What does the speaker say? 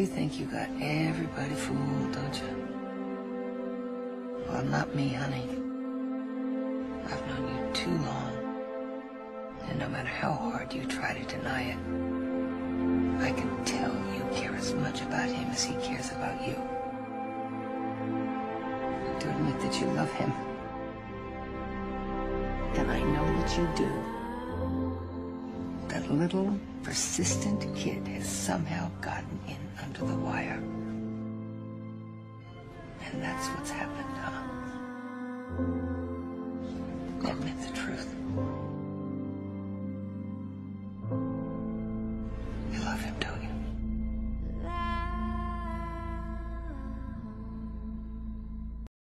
You think you got everybody fooled, don't you? Well, not me, honey. I've known you too long. And no matter how hard you try to deny it, I can tell you care as much about him as he cares about you. To admit that you love him, and I know that you do. That little, persistent kid has somehow gotten in under the wire. And that's what's happened, huh? Admit the truth.